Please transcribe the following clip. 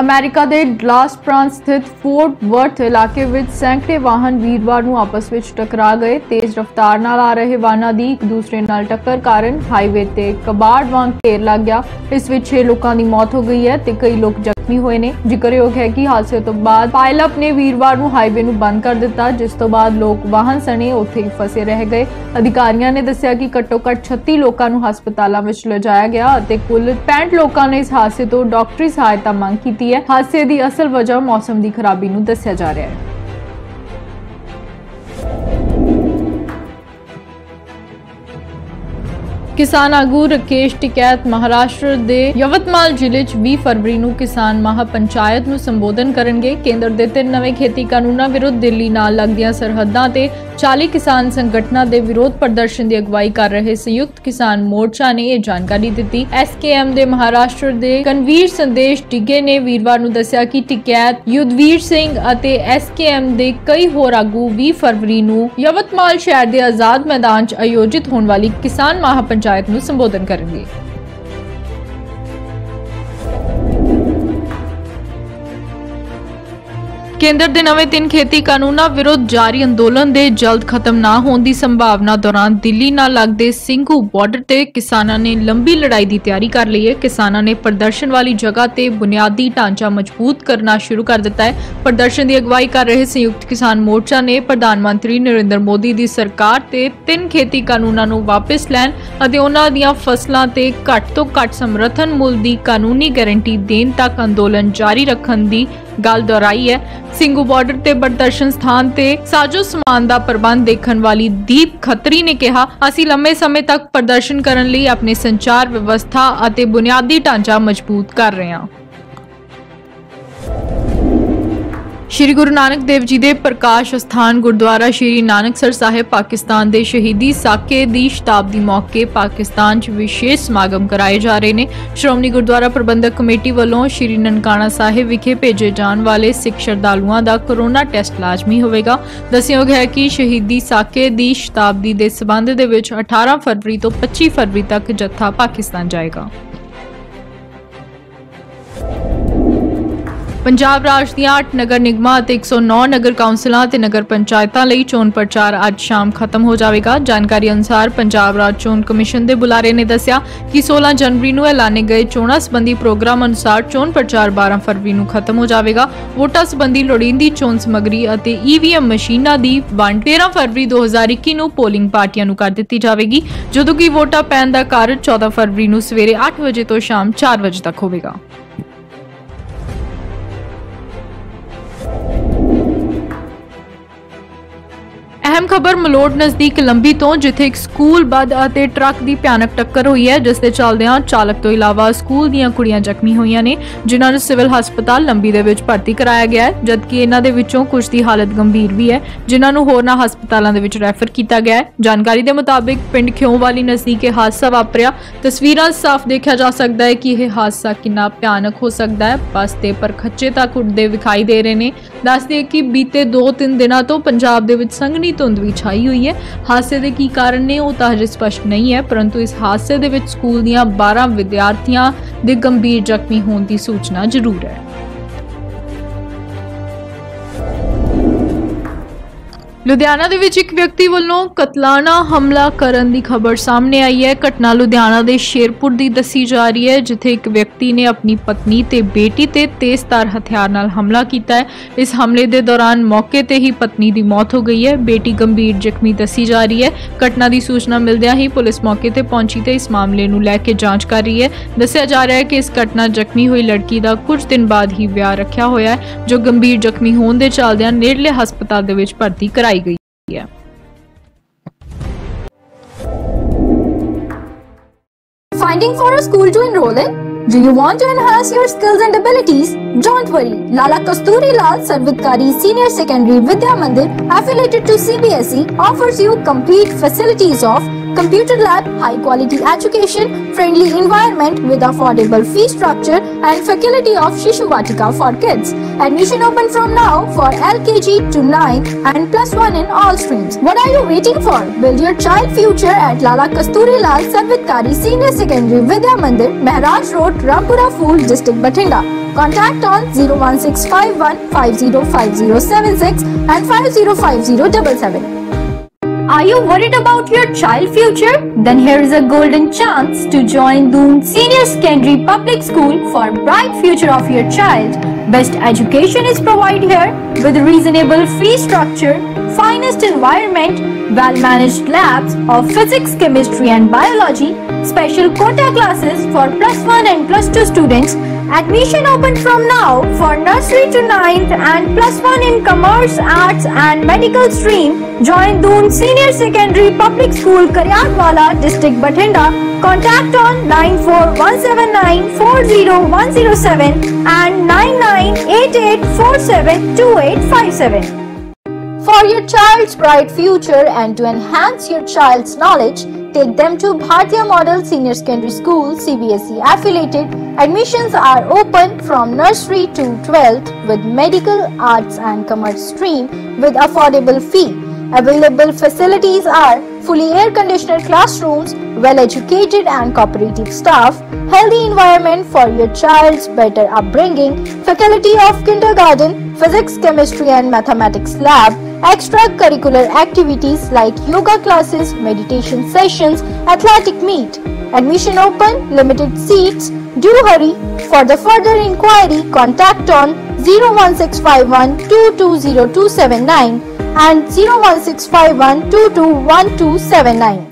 America ਦੇ Dallas ਪ੍ਰਾਂਤ ਸਥਿਤ ਫੋਰਟ ਵਰਥ ਇਲਾਕੇ ਵਿੱਚ ਸੈਂਕੜੇ ਵਾਹਨ ਵੀਰਵਾਰ ਨੂੰ ਆਪਸ ਵਿੱਚ ਟਕਰਾ ਗਏ। ਤੇਜ਼ ਰਫ਼ਤਾਰ ਨਾਲ ਆ ਰਹੇ ਵਾਹਨਾਂ ਦੀ ਇੱਕ ਦੂਸਰੇ ਨਾਲ ਟੱਕਰ ਕਾਰਨ ਹਾਈਵੇ ਤੇ ਕਬਾੜ ਵਾਂਗ ਢੇਰ ਲੱਗ ਗਿਆ। ਇਸ ਵਿੱਚ 6 ਲੋਕਾਂ ਦੀ ਮੌਤ ਹੋ ਗਈ ਹੈ ਤੇ ਕਈ ਲੋਕ ਜ਼ਖਮੀ ਹੋਏ ਨੇ। ਜ਼ਿਕਰਯੋਗ ਹੈ ਕਿ ਹਾਦਸੇ ਤੋਂ ਬਾਅਦ ਪਾਇਲਟ ਨੇ ਵੀਰਵਾਰ ਨੂੰ ਹਾਈਵੇ ਨੂੰ ਬੰਦ ਕਰ ਦਿੱਤਾ, ਜਿਸ ਤੋਂ ਬਾਅਦ ਲੋਕ ਵਾਹਨ ਸਣੇ ਉੱਥੇ ਹੀ ਫਸੇ ਰਹਿ ਗਏ। ਅਧਿਕਾਰੀਆਂ ਨੇ ਦੱਸਿਆ ਕਿ ਘੱਟੋ-ਘੱਟ 36 ਲੋਕਾਂ ਨੂੰ ਹਸਪਤਾਲਾਂ ਵਿੱਚ ਲਿਜਾਇਆ ਗਿਆ ਅਤੇ ਕੁੱਲ 65 ਲੋਕਾਂ ਨੇ ਇਸ ਹਾਦਸੇ ਤੋਂ ਡਾਕਟਰੀ ਸਹਾਇਤਾ ਮੰਗ ਕੀਤੀ ਹੈ। ਹਾਦਸੇ ਦੀ ਅਸਲ ਵਜ੍ਹਾ ਮੌਸਮ ਦੀ ਖਰਾਬੀ ਨੂੰ ਦੱਸਿਆ ਜਾ ਰਿਹਾ ਹੈ। किसान आगू राकेश टिकैत महाराष्ट्र दे यवतमाल जिले च 20 फरवरी ਨੂੰ किसान महापंचायत ਨੂੰ ਸੰਬੋਧਨ ਕਰਨਗੇ। ਕੇਂਦਰ ਦੇ 3 ਨਵੇਂ ਖੇਤੀ ਕਾਨੂੰਨਾਂ ਵਿਰੁੱਧ ਦਿੱਲੀ ਨਾਲ ਲੱਗਦੀਆਂ ਸਰਹੱਦਾਂ ਤੇ 40 ਕਿਸਾਨ ਸੰਗਠਨਾਂ ਦੇ ਵਿਰੋਧ ਪ੍ਰਦਰਸ਼ਨ ਦੀ ਅਗਵਾਈ ਕਰ ਰਹੇ ਸੰਯੁਕਤ ਕਿਸਾਨ ਮੋਰਚਾ ਨੇ ਇਹ ਜਾਣਕਾਰੀ ਦਿੱਤੀ। SKM ਦੇ ਮਹਾਰਾਸ਼ਟਰ ਦੇ ਕਨਵੀਰ ਸੰਦੇਸ਼ ਟਿੱਗੇ ਨੇ ਵੀਰਵਾਰ ਨੂੰ ਦੱਸਿਆ ਕਿ ਟਿਕੈਤ, ਯੁੱਧਵੀਰ ਸਿੰਘ ਅਤੇ SKM ਦੇ ਕਈ ਹੋਰ ਆਗੂ 20 ਫਰਵਰੀ ਨੂੰ ਯਵਤਮਾਲ ਸ਼ਹਿਰ ਦੇ ਆਜ਼ਾਦ ਮੈਦਾਨ 'ਚ ਆਯੋਜਿਤ ਹੋਣ ਵਾਲੀ ਕਿਸਾਨ महापंचायत ਨੂੰ ਸੰਬੋਧਨ ਕਰਨਗੇ। ਕੇਂਦਰ ਦੇ ਨਵੇਂ 3 ਖੇਤੀ ਕਾਨੂੰਨਾਂ ਵਿਰੁੱਧ ਜਾਰੀ ਅੰਦੋਲਨ ਦੇ ਜਲਦ ਖਤਮ ਨਾ ਹੋਣ ਦੀ ਸੰਭਾਵਨਾ ਦੌਰਾਨ ਦਿੱਲੀ ਨਾਲ ਲੱਗਦੇ ਸਿੰਘੂ ਬਾਰਡਰ ਤੇ ਕਿਸਾਨਾਂ ਨੇ ਲੰਬੀ ਲੜਾਈ ਦੀ ਤਿਆਰੀ ਕਰ ਲਈ ਹੈ। ਕਿਸਾਨਾਂ ਨੇ ਪ੍ਰਦਰਸ਼ਨ ਵਾਲੀ ਜਗ੍ਹਾ ਤੇ ਬੁਨਿਆਦੀ ਢਾਂਚਾ ਮਜ਼ਬੂਤ ਕਰਨਾ ਸ਼ੁਰੂ ਕਰ ਦਿੱਤਾ ਹੈ। ਪ੍ਰਦਰਸ਼ਨ ਦੀ ਅਗਵਾਈ ਕਰ ਰਹੇ ਸੰਯੁਕਤ ਕਿਸਾਨ ਮੋਰਚਾ ਨੇ ਪ੍ਰਧਾਨ ਮੰਤਰੀ ਨਰਿੰਦਰ ਮੋਦੀ ਦੀ ਸਰਕਾਰ ਤੇ 3 ਖੇਤੀ ਕਾਨੂੰਨਾਂ ਨੂੰ ਵਾਪਸ ਲੈਣ ਅਤੇ ਉਹਨਾਂ ਦੀਆਂ ਫਸਲਾਂ ਤੇ ਘੱਟ ਤੋਂ ਘੱਟ ਸਮਰਥਨ ਮੁੱਲ ਦੀ ਕਾਨੂੰਨੀ ਗਾਰੰਟੀ ਦੇਣ ਤੱਕ ਅੰਦੋਲਨ ਜਾਰੀ ਰੱਖਣ ਦੀ ਗੱਲ ਦੁਹਰਾਈ ਹੈ। ਸਿੰਘੂ ਬਾਰਡਰ ਤੇ ਪ੍ਰਦਰਸ਼ਨ ਸਥਾਨ ਤੇ ਸਾਜੋ ਸਮਾਨ ਦਾ ਪ੍ਰਬੰਧ ਦੇਖਣ ਵਾਲੀ ਦੀਪ ਖੱਤਰੀ ਨੇ ਕਿਹਾ, ਅਸੀਂ ਲੰਮੇ ਸਮੇਂ ਤੱਕ ਪ੍ਰਦਰਸ਼ਨ ਕਰਨ ਲਈ ਆਪਣੀ ਸੰਚਾਰ ਵਿਵਸਥਾ ਅਤੇ ਬੁਨਿਆਦੀ ਢਾਂਚਾ ਮਜ਼ਬੂਤ ਕਰ ਰਹੇ ਹਾਂ। ਸ਼੍ਰੀ ਗੁਰੂ ਨਾਨਕ ਦੇਵ ਜੀ ਦੇ ਪ੍ਰਕਾਸ਼ ਸਥਾਨ ਗੁਰਦੁਆਰਾ ਸ਼੍ਰੀ ਨਾਨਕਸਰ ਸਾਹਿਬ ਪਾਕਿਸਤਾਨ ਦੇ ਸ਼ਹੀਦੀ ਸਾਕੇ ਦੀ ਸ਼ਤਾਬਦੀ ਮੌਕੇ ਪਾਕਿਸਤਾਨ 'ਚ ਵਿਸ਼ੇਸ਼ ਸਮਾਗਮ ਕਰਾਏ ਜਾ ਰਹੇ ਨੇ। ਸ਼੍ਰੋਮਣੀ ਗੁਰਦੁਆਰਾ ਪ੍ਰਬੰਧਕ ਕਮੇਟੀ ਵੱਲੋਂ ਸ਼੍ਰੀ ਨਨਕਾਣਾ ਸਾਹਿਬ ਵਿਖੇ ਭੇਜੇ ਜਾਣ ਵਾਲੇ ਸਿੱਖ ਸ਼ਰਧਾਲੂਆਂ ਦਾ ਕੋਰੋਨਾ ਟੈਸਟ ਲਾਜ਼ਮੀ ਹੋਵੇਗਾ। ਦੱਸਿਆ ਗਿਆ ਹੈ ਕਿ ਸ਼ਹੀਦੀ ਸਾਕੇ ਦੀ ਸ਼ਤਾਬਦੀ ਦੇ ਸਬੰਧ ਦੇ ਵਿੱਚ 18 ਫਰਵਰੀ ਤੋਂ 25 ਫਰਵਰੀ ਤੱਕ ਜੱਥਾ ਪਾਕਿਸਤਾਨ ਜਾਏਗਾ। ਪੰਜਾਬ ਰਾਜ ਦੀਆਂ 8 ਨਗਰ ਨਿਗਮਾਂ ਅਤੇ 109 ਨਗਰ ਕੌਂਸਲਾਂ ਤੇ ਨਗਰ ਪੰਚਾਇਤਾਂ ਲਈ ਚੋਣ ਪ੍ਰਚਾਰ ਅੱਜ ਸ਼ਾਮ ਖਤਮ ਹੋ ਜਾਵੇਗਾ। ਜਾਣਕਾਰੀ ਅਨੁਸਾਰ ਪੰਜਾਬ ਰਾਜ ਚੋਣ ਕਮਿਸ਼ਨ ਦੇ ਬੁਲਾਰੇ ਨੇ ਦੱਸਿਆ ਕਿ 16 ਜਨਵਰੀ ਨੂੰ ਐਲਾਨੇ ਗਏ ਚੋਣਾਂ ਸੰਬੰਧੀ ਪ੍ਰੋਗਰਾਮ ਅਨੁਸਾਰ ਚੋਣ ਪ੍ਰਚਾਰ 12 ਫਰਵਰੀ ਨੂੰ ਖਤਮ ਹੋ ਜਾਵੇਗਾ। ਵੋਟਾਂ ਸੰਬੰਧੀ ਲੋੜੀਂਦੀ ਚੋਣ ਸਮੱਗਰੀ ਅਤੇ EVM ਮਸ਼ੀਨਾਂ ਦੀ ਵੰਡ 13 ਫਰਵਰੀ 2021 ਨੂੰ ਪੋਲਿੰਗ ਪਾਰਟੀਆਂ ਨੂੰ ਕਰ ਦਿੱਤੀ ਜਾਵੇਗੀ, ਜਦੋਂ ਕਿ ਵੋਟਾਂ ਪੈਣ ਦਾ ਕਾਰਜ 14 ਫਰਵਰੀ ਨੂੰ ਸਵੇਰੇ 8 ਵਜੇ ਤੋਂ ਸ਼ਾਮ 4 ਵਜੇ ਤੱਕ ਹੋਵੇਗਾ। ਅਹਿਮ ਖਬਰ ਮਲੋਟ ਨਜ਼ਦੀਕ ਲੰਬੀ ਤੋਂ, ਜਿੱਥੇ ਇੱਕ ਸਕੂਲ ਬੱਸ ਅਤੇ ਟਰੱਕ ਦੀ ਭਿਆਨਕ ਟੱਕਰ ਹੋਈ ਹੈ, ਜਿਸ ਦੇ ਚੱਲਦਿਆਂ ਚਾਲਕ ਤੋਂ ਇਲਾਵਾ ਸਕੂਲ ਦੀਆਂ ਕੁੜੀਆਂ ਜ਼ਖਮੀ ਹੋਈਆਂ ਨੇ, ਜਿਨ੍ਹਾਂ ਨੂੰ ਸਿਵਲ ਹਸਪਤਾਲ ਲੰਬੀ ਦੇ ਵਿੱਚ ਭਰਤੀ ਕਰਾਇਆ ਗਿਆ ਹੈ, ਜਦਕਿ ਇਹਨਾਂ ਦੇ ਵਿੱਚੋਂ ਕੁਝ ਦੀ ਹਾਲਤ ਗੰਭੀਰ ਵੀ ਹੈ, ਜਿਨ੍ਹਾਂ ਨੂੰ ਹੋਰਨਾਂ ਹਸਪਤਾਲਾਂ ਦੇ ਵਿੱਚ ਰੈਫਰ ਕੀਤਾ ਗਿਆ ਹੈ। ਜਾਣਕਾਰੀ ਦੇ ਮੁਤਾਬਿਕ ਪਿੰਡ ਖਿਓਵਾਲੀ ਨਜ਼ਦੀਕ ਇਹ ਹਾਦਸਾ ਵਾਪਰਿਆ। ਤਸਵੀਰਾਂ ਸਾਫ਼ ਦੇਖਿਆ ਜਾ ਸਕਦਾ ਹੈ ਕਿ ਇਹ ਹਾਦਸਾ ਕਿੰਨਾ ਭਿਆਨਕ ਹੋ ਸਕਦਾ ਹੈ। ਬੱਸ ਤੇ ਪਰਖੱਚੇ ਤੱਕ ਉੱਡਦੇ ਵਿਖਾਈ ਦੇ ਰਹੇ ਨੇ। ਦੱਸਦੇ ਕਿ ਬੀਤੇ 2-3 ਦਿਨਾਂ ਤੋਂ ਪੰਜਾਬ ਦੇ ਵਿੱਚ ਸੰਘਣੀ ਧੁੰਦ ਵੀ ਛਾਈ ਹੋਈ ਹੈ। ਹਾਦਸੇ ਦੇ ਕੀ ਕਾਰਨ ਨੇ ਉਹ ਤਾਂ ਹਜੇ ਸਪਸ਼ਟ ਨਹੀਂ ਹੈ, ਪਰੰਤੂ ਇਸ ਹਾਦਸੇ ਦੇ ਵਿੱਚ ਸਕੂਲ ਦੀਆਂ 12 ਵਿਦਿਆਰਥੀਆਂ ਦੇ ਗੰਭੀਰ ਜ਼ਖਮੀ ਹੋਣ ਦੀ ਸੂਚਨਾ ਜ਼ਰੂਰ ਹੈ। ਲੁਧਿਆਣਾ ਦੇ ਵਿੱਚ ਇੱਕ ਵਿਅਕਤੀ ਵੱਲੋਂ ਕਤਲਾਨਾ ਹਮਲਾ ਕਰਨ ਦੀ ਖਬਰ ਸਾਹਮਣੇ ਆਈ ਹੈ। ਘਟਨਾ ਲੁਧਿਆਣਾ ਦੇ ਸ਼ੇਰਪੁਰ ਦੀ ਦੱਸੀ ਜਾ ਰਹੀ ਹੈ, ਜਿੱਥੇ ਇੱਕ ਵਿਅਕਤੀ ਨੇ ਆਪਣੀ ਪਤਨੀ ਤੇ ਬੇਟੀ ਤੇ ਤੇਜ਼ਧਾਰ ਹਥਿਆਰ ਨਾਲ ਹਮਲਾ ਕੀਤਾ ਹੈ। ਇਸ ਹਮਲੇ ਦੇ ਦੌਰਾਨ ਮੌਕੇ ਤੇ ਹੀ ਪਤਨੀ ਦੀ ਮੌਤ ਹੋ ਗਈ ਹੈ, ਬੇਟੀ ਗੰਭੀਰ ਜ਼ਖਮੀ ਦੱਸੀ ਜਾ ਰਹੀ ਹੈ। ਘਟਨਾ ਦੀ ਸੂਚਨਾ ਮਿਲਦਿਆਂ ਹੀ ਪੁਲਿਸ ਮੌਕੇ ਤੇ ਪਹੁੰਚੀ ਤੇ ਇਸ ਮਾਮਲੇ ਨੂੰ ਲੈ ਕੇ ਜਾਂਚ ਕਰ ਰਹੀ ਹੈ। ਦੱਸਿਆ ਜਾ ਰਿਹਾ ਹੈ ਕਿ ਇਸ ਘਟਨਾ ਜ਼ਖਮੀ ਹੋਈ ਲੜਕੀ ਦਾ ਕੁਝ ਦਿਨ ਬਾਅਦ ਹੀ ਵਿਆਹ ਰੱਖਿਆ ਹੋਇਆ ਹੈ, ਜੋ ਗੰਭੀਰ ਜ਼ਖਮੀ ਹੋਣ ਦੇ ਚੱਲਦਿਆਂ ਨੇੜਲੇ ਹਸਪਤਾਲ ਦੇ ਵਿੱਚ ਭਰਤੀ ਕਰਾਈ ਗਈ ਹੈ। Finding for a school to enroll in? Do you want to enhance your skills and abilities? Don't worry. Lala Kasturi Lal Sarvitkari Senior Secondary Vidya Mandir, affiliated to CBSE, offers you complete facilities of computer lab, high quality education, friendly environment with affordable fee structure and faculty of Shishu Vatika for kids. Admission open from now for LKG to 9 and +1 in all streams. What are you waiting for? Build your child future at Lala Kasturi Lal Sarvitkari Senior Secondary Vidya Mandir, Maharaj Road, Rampura Fool, District Bathinda. Contact on 01651 505076 and 505077. Are you worried about your child future? Then here is a golden chance to join Doon Senior Secondary Public School for bright future of your child. Best education is provided here with reasonable fee structure, finest environment, well-managed labs of physics, chemistry and biology, special quota classes for +1 and +2 students. Admission open from now for nursery to 9th and +1 in commerce, arts and medical stream. Join Doon Senior Secondary Public School, Karyatwala, District Bathinda. Contact on 94179 and 9988472857. For your child's bright future and to enhance your child's knowledge, take them to Bhartiya Model Senior Secondary School, CBSE affiliated. Admissions are open from nursery to 12th with medical, arts and commerce stream with affordable fee. Available facilities are fully air-conditioned classrooms, well-educated and cooperative staff, healthy environment for your child's better upbringing, faculty of kindergarten, physics, chemistry and mathematics lab, extracurricular activities like yoga classes, meditation sessions, athletic meet. Admission open, limited seats. Do hurry. For the further inquiry, contact on 01651 220279 and 01651 221279.